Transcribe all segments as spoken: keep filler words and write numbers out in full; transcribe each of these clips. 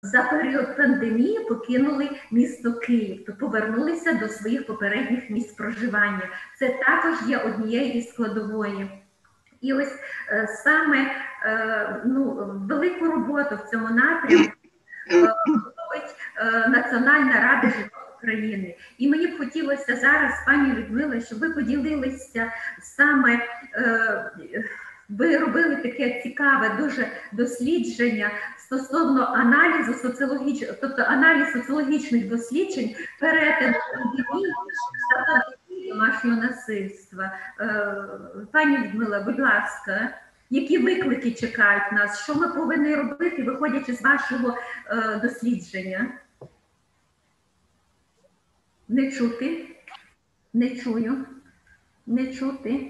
за період пандемії покинули місто Київ, то повернулися до своїх попередніх місць проживання. Це також є однією із складової. І ось е, саме е, ну, велику роботу в цьому напрямку е, робить е, Національна рада жінок України. І мені б хотілося зараз, пані Людмила, щоб ви поділилися саме, е, ви робили таке цікаве дуже дослідження стосовно аналізу соціологічних, тобто аналіз соціологічних досліджень перетину пандемії та пандемії домашнього насильства. Пані Людмила, будь ласка, які виклики чекають нас? Що ми повинні робити, виходячи з вашого дослідження? Не чути? Не чую? Не чути?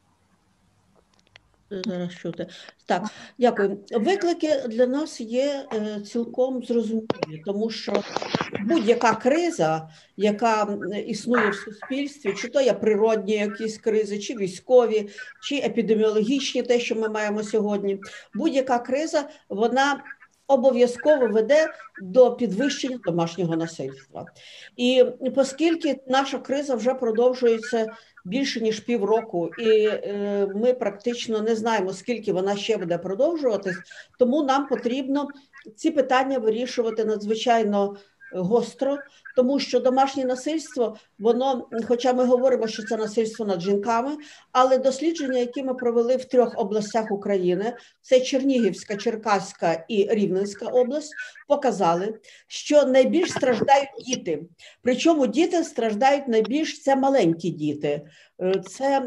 Зараз чути. Так, дякую. Виклики для нас є е, цілком зрозумілі, тому що будь-яка криза, яка існує в суспільстві, чи то є природні якісь кризи, чи військові, чи епідеміологічні, те, що ми маємо сьогодні, будь-яка криза, вона обов'язково веде до підвищення домашнього насильства. І оскільки наша криза вже продовжується більше ніж півроку, і е, ми практично не знаємо, скільки вона ще буде продовжуватись, тому нам потрібно ці питання вирішувати надзвичайно гостро, тому що домашнє насильство, воно, хоча ми говоримо, що це насильство над жінками, але дослідження, які ми провели в трьох областях України, це Чернігівська, Черкаська і Рівненська область, показали, що найбільш страждають діти. Причому діти страждають найбільш, це маленькі діти, це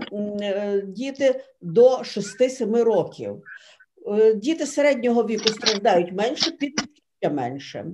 діти до шести-семи років. Діти середнього віку страждають менше, підлітки ще менше.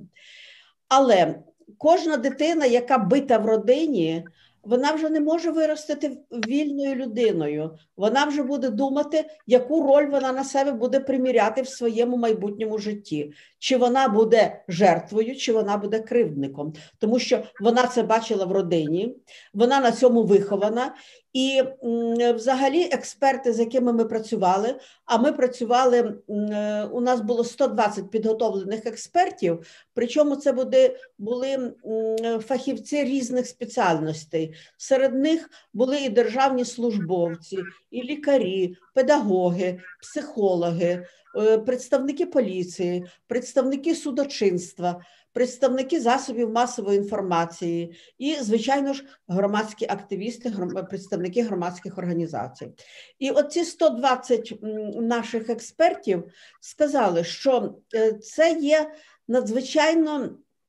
Але кожна дитина, яка бита в родині, вона вже не може виростити вільною людиною. Вона вже буде думати, яку роль вона на себе буде приміряти в своєму майбутньому житті. Чи вона буде жертвою, чи вона буде кривдником. Тому що вона це бачила в родині, вона на цьому вихована. І взагалі експерти, з якими ми працювали, а ми працювали, у нас було сто двадцять підготовлених експертів, причому це були, були фахівці різних спеціальностей. Серед них були і державні службовці, і лікарі, педагоги, психологи, представники поліції, представники судочинства, представники засобів масової інформації і, звичайно ж, громадські активісти, представники громадських організацій. І оці сто двадцять наших експертів сказали, що це є надзвичайно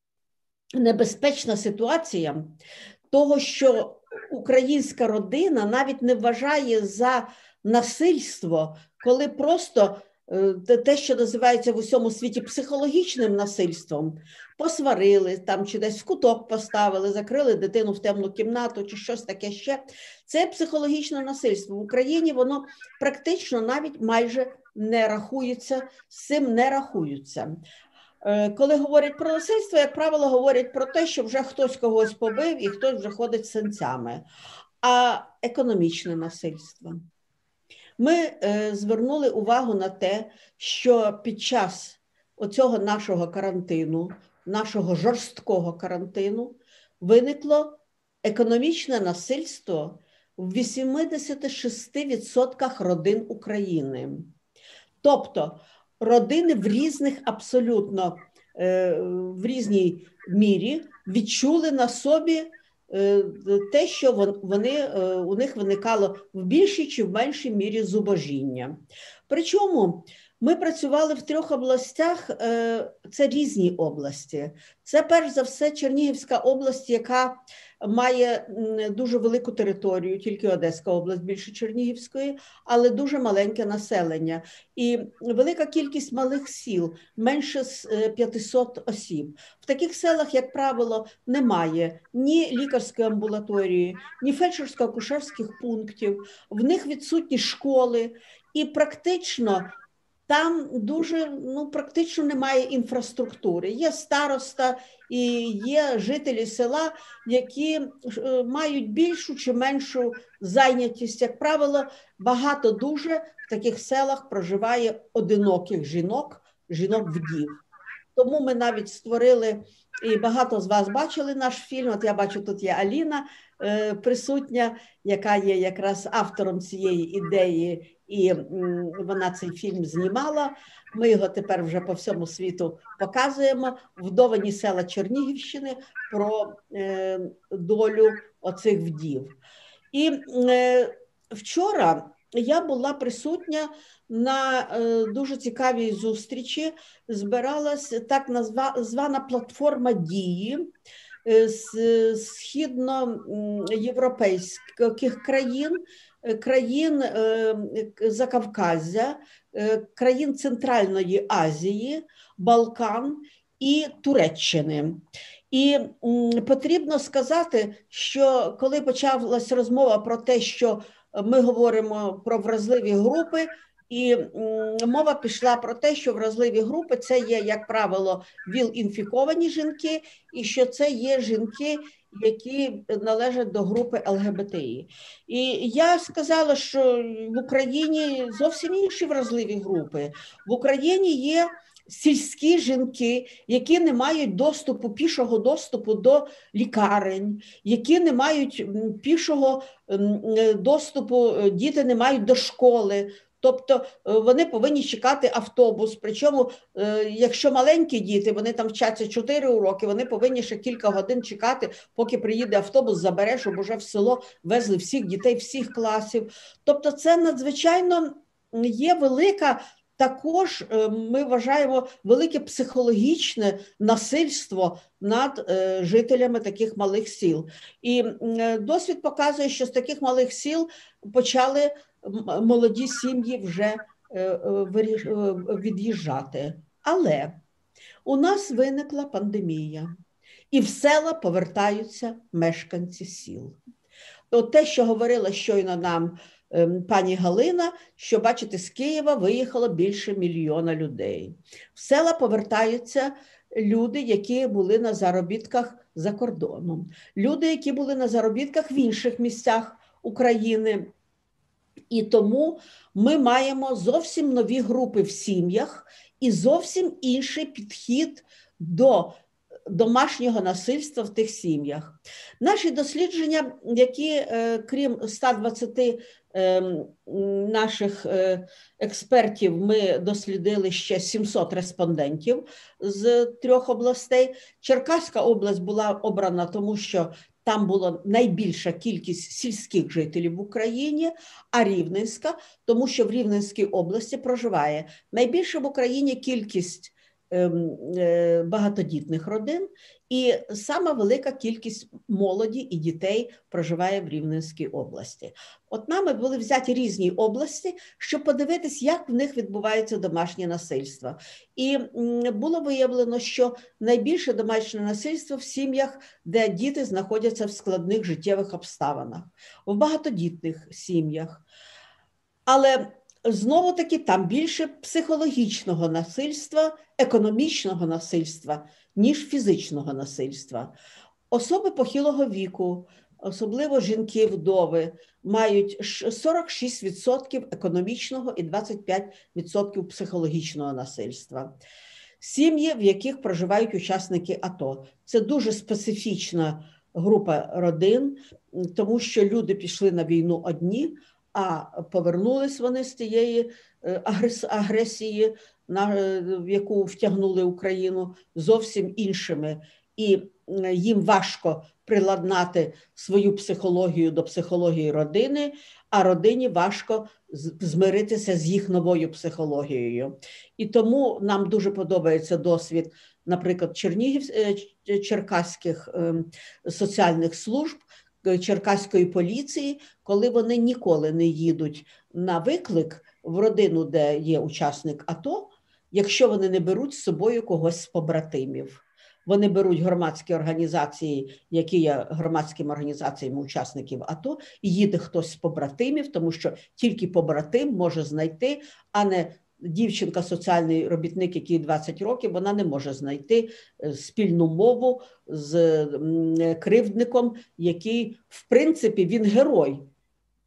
небезпечна ситуація того, що українська родина навіть не вважає за насильство, коли просто те, що називається в усьому світі психологічним насильством, посварили, там, чи десь в куток поставили, закрили дитину в темну кімнату, чи щось таке ще. Це психологічне насильство. В Україні воно практично навіть майже не рахується, з цим не рахуються. Коли говорять про насильство, як правило, говорять про те, що вже хтось когось побив і хтось вже ходить з синцями. А економічне насильство. Ми е, звернули увагу на те, що під час оцього нашого карантину, нашого жорсткого карантину, виникло економічне насильство в вісімдесят шість відсотків родин України. Тобто родини в різних абсолютно, е, в різній мірі відчули на собі те, що вони, у них виникало в більшій чи в меншій мірі зубожіння. Причому ми працювали в трьох областях, це різні області. Це, перш за все, Чернігівська область, яка має дуже велику територію, тільки Одеська область більше Чернігівської, але дуже маленьке населення. І велика кількість малих сіл, менше з п'ятисот осіб. В таких селах, як правило, немає ні лікарської амбулаторії, ні фельдшерсько-акушерських пунктів, в них відсутні школи, і практично там дуже, ну, практично немає інфраструктури. Є староста і є жителі села, які мають більшу чи меншу зайнятість. Як правило, багато дуже в таких селах проживає одиноких жінок, жінок-вдів. Тому ми навіть створили, і багато з вас бачили наш фільм, от я бачу, тут є Аліна е, присутня, яка є якраз автором цієї ідеї, і м, вона цей фільм знімала. Ми його тепер вже по всьому світу показуємо. Вдовані села Чернігівщини про е, долю оцих вдів. І е, вчора я була присутня на е, дуже цікавій зустрічі. Збиралась так назва, звана платформа дії е, з східноєвропейських країн, країн е, Закавказя, е, країн Центральної Азії, Балкан і Туреччини. І м, потрібно сказати, що коли почалась розмова про те, що ми говоримо про вразливі групи, і м, мова пішла про те, що вразливі групи – це є, як правило, ВІЛ-інфіковані жінки, і що це є жінки, які належать до групи ел ге бе те і. І я сказала, що в Україні зовсім інші вразливі групи. В Україні є сільські жінки, які не мають доступу, пішого доступу до лікарень, які не мають пішого доступу, діти не мають до школи. Тобто вони повинні чекати автобус, причому, якщо маленькі діти, вони там вчаться чотири уроки, вони повинні ще кілька годин чекати, поки приїде автобус, забере, щоб уже в село везли всіх дітей, всіх класів. Тобто це надзвичайно є велика, також ми вважаємо, велике психологічне насильство над жителями таких малих сіл. І досвід показує, що з таких малих сіл почали молоді сім'ї вже від'їжджати. Але у нас виникла пандемія, і в села повертаються мешканці сіл. От те, що говорила щойно нам пані Галина, що, бачите, з Києва виїхало більше мільйона людей. В села повертаються люди, які були на заробітках за кордоном, люди, які були на заробітках в інших місцях України. І тому ми маємо зовсім нові групи в сім'ях і зовсім інший підхід до домашнього насильства в тих сім'ях. Наші дослідження, які, крім ста двадцяти наших експертів, ми дослідили ще сімсот респондентів з трьох областей. Черкаська область була обрана, тому що там була найбільша кількість сільських жителів в Україні, а Рівненська, тому що в Рівненській області проживає найбільша в Україні кількість багатодітних родин, і сама велика кількість молоді і дітей проживає в Рівненській області. От нами були взяті різні області, щоб подивитись, як в них відбувається домашнє насильство. І було виявлено, що найбільше домашнє насильство в сім'ях, де діти знаходяться в складних життєвих обставинах, в багатодітних сім'ях. Але знову-таки там більше психологічного насильства, економічного насильства, ніж фізичного насильства. Особи похилого віку, особливо жінки-вдови, мають сорок шість відсотків економічного і двадцять п'ять відсотків психологічного насильства. Сім'ї, в яких проживають учасники АТО. Це дуже специфічна група родин, тому що люди пішли на війну одні, а повернулись вони з тієї агресії, в яку втягнули Україну, зовсім іншими. І їм важко приладнати свою психологію до психології родини, а родині важко змиритися з їх новою психологією. І тому нам дуже подобається досвід, наприклад, Чернігів, черкаських соціальних служб, черкаської поліції, коли вони ніколи не їдуть на виклик в родину, де є учасник АТО, якщо вони не беруть з собою когось з побратимів. Вони беруть громадські організації, які є громадськими організаціями учасників АТО, і їде хтось з побратимів, тому що тільки побратим може знайти, а не дівчинка, соціальний робітник, який двадцять років, вона не може знайти спільну мову з кривдником, який, в принципі, він герой.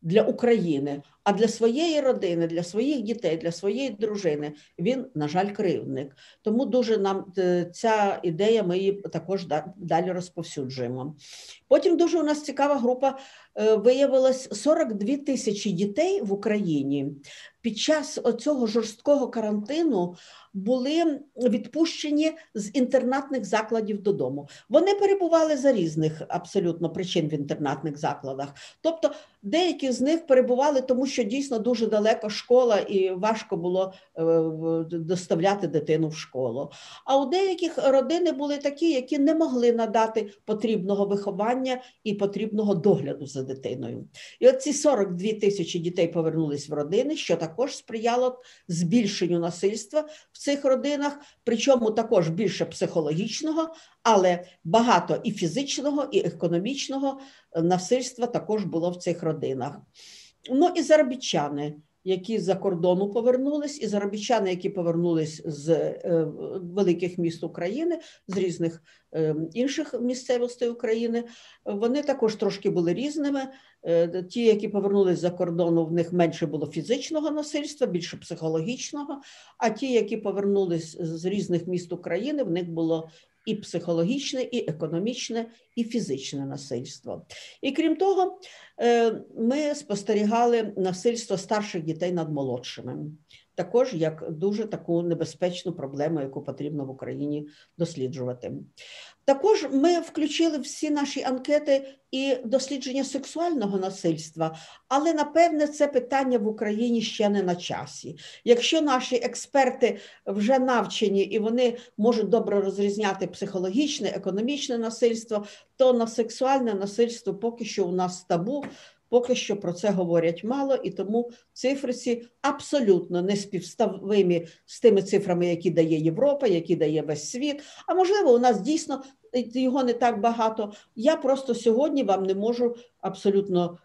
для України, а для своєї родини, для своїх дітей, для своєї дружини він, на жаль, кривдник. Тому дуже нам ця ідея, ми її також далі розповсюджуємо. Потім дуже у нас цікава група, виявилось сорок дві тисячі дітей в Україні під час цього жорсткого карантину були відпущені з інтернатних закладів додому. Вони перебували за різних абсолютно причин в інтернатних закладах. Тобто деякі з них перебували, тому що дійсно дуже далеко школа і важко було доставляти дитину в школу. А у деяких родини були такі, які не могли надати потрібного виховання і потрібного догляду за дитиною. І от ці сорок дві тисячі дітей повернулись в родини, що також сприяло збільшенню насильства в цих родинах, причому також більше психологічного, але багато і фізичного, і економічного насильства також було в цих родинах. Ну і заробітчани, які з-за кордону повернулись, і заробітчани, які повернулись з е, великих міст України, з різних е, інших місцевостей України, вони також трошки були різними. Е, ті, які повернулись з-за кордону, в них менше було фізичного насильства, більше психологічного, а ті, які повернулись з різних міст України, в них було і психологічне, і економічне, і фізичне насильство. І крім того, ми спостерігали насильство старших дітей над молодшими. Також як дуже таку небезпечну проблему, яку потрібно в Україні досліджувати. Також ми включили всі наші анкети і дослідження сексуального насильства, але, напевне, це питання в Україні ще не на часі. Якщо наші експерти вже навчені і вони можуть добре розрізняти психологічне, економічне насильство, то на сексуальне насильство поки що у нас табу, поки що про це говорять мало, і тому цифри ці абсолютно не співставимі з тими цифрами, які дає Європа, які дає весь світ. А можливо, у нас дійсно його не так багато. Я просто сьогодні вам не можу абсолютно,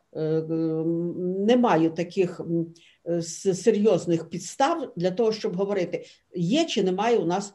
не маю таких серйозних підстав для того, щоб говорити, є чи немає у нас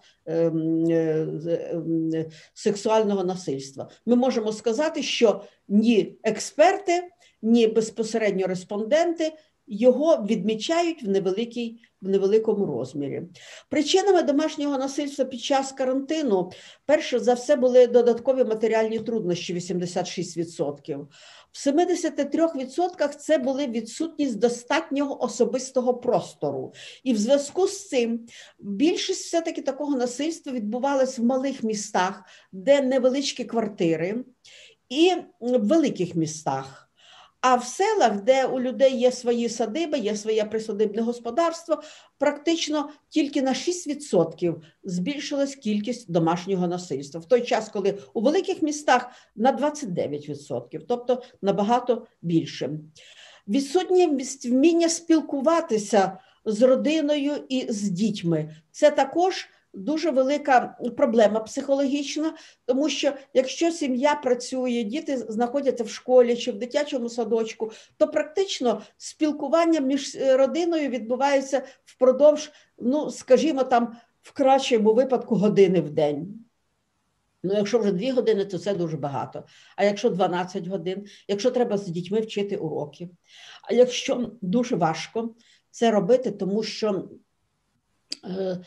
сексуального насильства. Ми можемо сказати, що ні експерти, ні безпосередньо респонденти його відмічають в, невеликій, в невеликому розмірі. Причинами домашнього насильства під час карантину, перше за все, були додаткові матеріальні труднощі, вісімдесят шість відсотків. В семидесяти трьох відсотках це були відсутність достатнього особистого простору. І в зв'язку з цим більшість все-таки такого насильства відбувалось в малих містах, де невеличкі квартири, і в великих містах. А в селах, де у людей є свої садиби, є своє присадибне господарство, практично тільки на шість відсотків збільшилась кількість домашнього насильства. В той час, коли у великих містах на двадцять дев'ять відсотків, тобто набагато більше. Відсутність вміння спілкуватися з родиною і з дітьми – це також дуже велика проблема психологічна, тому що якщо сім'я працює, діти знаходяться в школі чи в дитячому садочку, то практично спілкування між родиною відбувається впродовж, ну, скажімо, там, в кращому випадку години в день. Ну, якщо вже дві години, то це дуже багато. А якщо дванадцять годин, якщо треба з дітьми вчити уроки. А якщо дуже важко це робити, тому що е,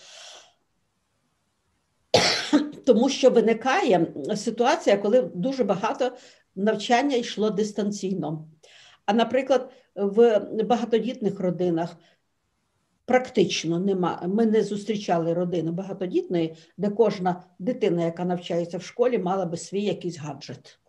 Тому що виникає ситуація, коли дуже багато навчання йшло дистанційно. А, наприклад, в багатодітних родинах практично нема. Ми не зустрічали родини багатодітної, де кожна дитина, яка навчається в школі, мала би свій якийсь гаджет.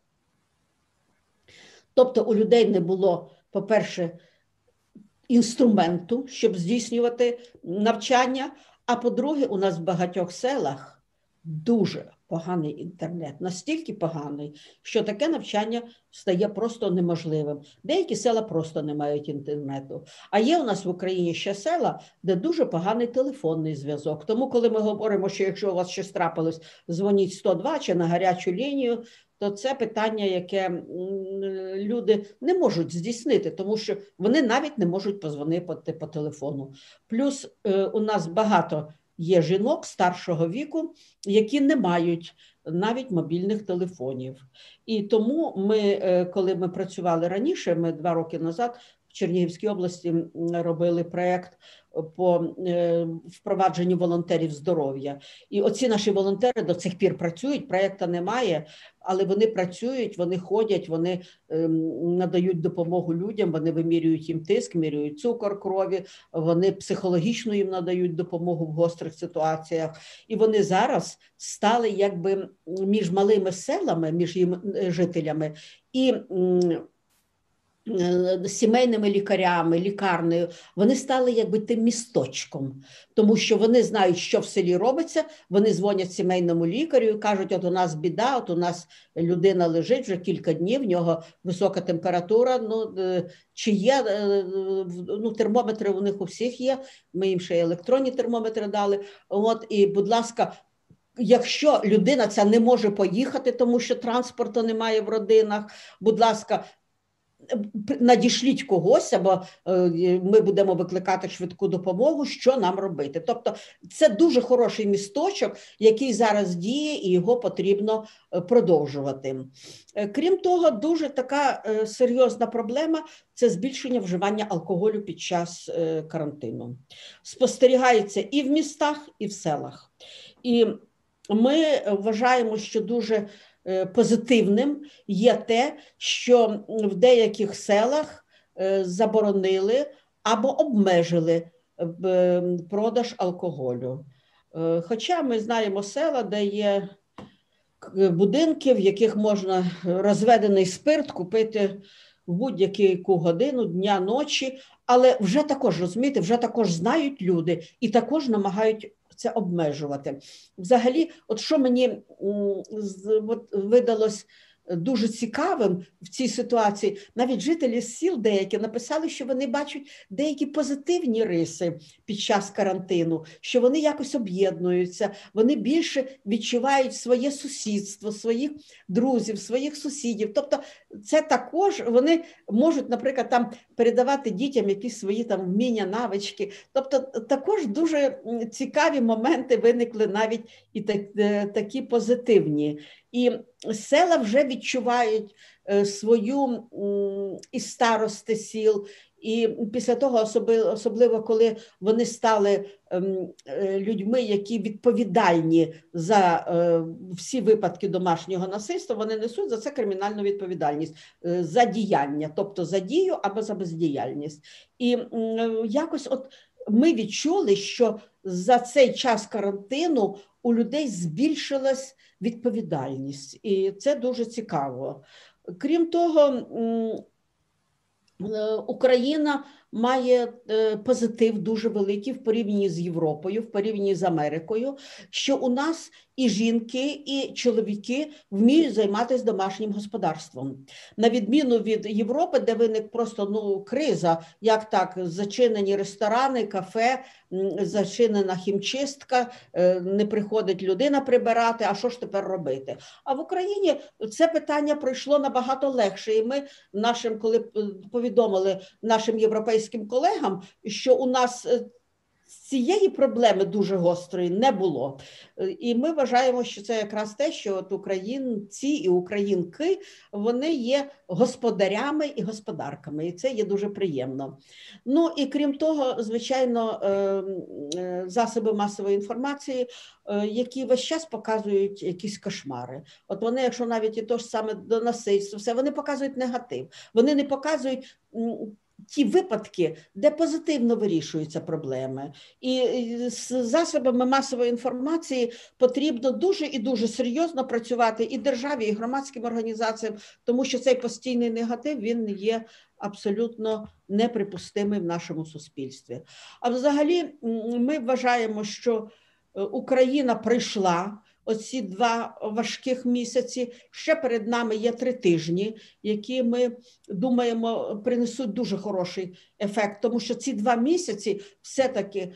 Тобто у людей не було, по-перше, інструменту, щоб здійснювати навчання, а по-друге, у нас в багатьох селах дуже поганий інтернет, настільки поганий, що таке навчання стає просто неможливим. Деякі села просто не мають інтернету. А є у нас в Україні ще села, де дуже поганий телефонний зв'язок. Тому, коли ми говоримо, що якщо у вас щось трапилось, дзвоніть сто два чи на гарячу лінію, то це питання, яке люди не можуть здійснити, тому що вони навіть не можуть позвонити по телефону. Плюс у нас багато є жінок старшого віку, які не мають навіть мобільних телефонів. І тому ми, коли ми працювали раніше, ми два роки назад в Чернігівській області робили проєкт по впровадженню волонтерів здоров'я. І оці наші волонтери до цих пір працюють, проєкту немає, але вони працюють, вони ходять, вони надають допомогу людям, вони вимірюють їм тиск, міряють цукор крові, вони психологічно їм надають допомогу в гострих ситуаціях. І вони зараз стали якби між малими селами, між їм жителями і сімейними лікарями, лікарнею, вони стали якби тим місточком, тому що вони знають, що в селі робиться, вони дзвонять сімейному лікарю і кажуть, от у нас біда, от у нас людина лежить вже кілька днів, в нього висока температура, ну, чи є, ну, термометри у них у всіх є, ми їм ще електронні термометри дали, от, і, будь ласка, якщо людина ця не може поїхати, тому що транспорту немає в родинах, будь ласка, надішліть когось, або ми будемо викликати швидку допомогу, що нам робити. Тобто це дуже хороший місточок, який зараз діє, і його потрібно продовжувати. Крім того, дуже така серйозна проблема – це збільшення вживання алкоголю під час карантину. Спостерігається і в містах, і в селах. І ми вважаємо, що дуже позитивним є те, що в деяких селах заборонили або обмежили продаж алкоголю. Хоча ми знаємо села, де є будинки, в яких можна розведений спирт купити в будь-яку годину, дня, ночі, але вже також, розумієте, вже також знають люди і також намагають це обмежувати. Взагалі, от що мені от, видалось дуже цікавим в цій ситуації, навіть жителі сіл деякі написали, що вони бачать деякі позитивні риси під час карантину, що вони якось об'єднуються, вони більше відчувають своє сусідство, своїх друзів, своїх сусідів. Тобто це також вони можуть, наприклад, там передавати дітям якісь свої там вміння, навички. Тобто також дуже цікаві моменти виникли навіть і такі позитивні. І села вже відчувають свою і старости сіл, і після того, особливо коли вони стали людьми, які відповідальні за всі випадки домашнього насильства, вони несуть за це кримінальну відповідальність, за діяння, тобто за дію або за бездіяльність. І якось от ми відчули, що за цей час карантину у людей збільшилась відповідальність, і це дуже цікаво. Крім того, Україна має позитив дуже великий в порівнянні з Європою, в порівнянні з Америкою, що у нас і жінки, і чоловіки вміють займатися домашнім господарством. На відміну від Європи, де виник просто ну, криза, як так, зачинені ресторани, кафе, зачинена хімчистка, не приходить людина прибирати, а що ж тепер робити? А в Україні це питання пройшло набагато легше, і ми нашим, коли повідомили нашим європейським колегам, що у нас цієї проблеми дуже гострої не було. І ми вважаємо, що це якраз те, що от українці і українки, вони є господарями і господарками, і це є дуже приємно. Ну і крім того, звичайно, засоби масової інформації, які весь час показують якісь кошмари. От вони, якщо навіть і то ж саме до насильства, все, вони показують негатив. Вони не показують ті випадки, де позитивно вирішуються проблеми. І з засобами масової інформації потрібно дуже і дуже серйозно працювати і державі, і громадським організаціям, тому що цей постійний негатив, він є абсолютно неприпустимий в нашому суспільстві. А взагалі ми вважаємо, що Україна прийшла оці два важких місяці. Ще перед нами є три тижні, які ми думаємо принесуть дуже хороший ефект, тому що ці два місяці все-таки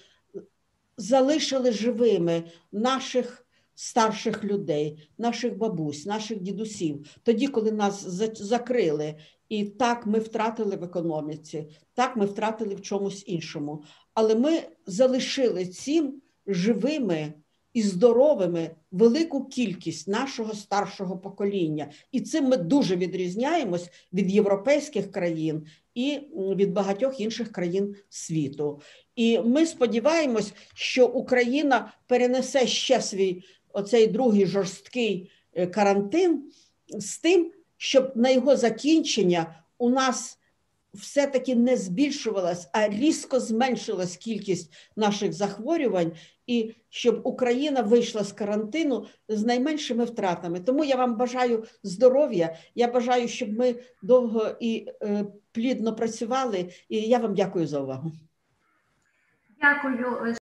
залишили живими наших старших людей, наших бабусь, наших дідусів. Тоді, коли нас закрили, і так ми втратили в економіці, так ми втратили в чомусь іншому. Але ми залишили цим живими і здоровими велику кількість нашого старшого покоління. І цим ми дуже відрізняємось від європейських країн і від багатьох інших країн світу. І ми сподіваємось, що Україна перенесе ще свій оцей другий жорсткий карантин з тим, щоб на його закінчення у нас все-таки не збільшувалась, а різко зменшилась кількість наших захворювань, і щоб Україна вийшла з карантину з найменшими втратами. Тому я вам бажаю здоров'я, я бажаю, щоб ми довго і е, плідно працювали, і я вам дякую за увагу. Дякую.